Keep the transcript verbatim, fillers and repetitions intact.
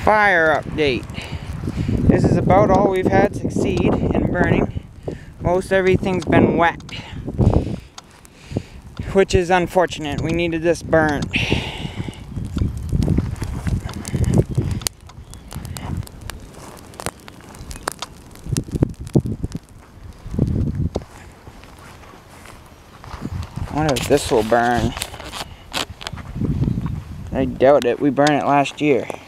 Fire update. This is about all we've had succeed in burning. Most everything's been wet, which is unfortunate. We needed this burnt. I wonder if this will burn. I doubt it. We burned it last year.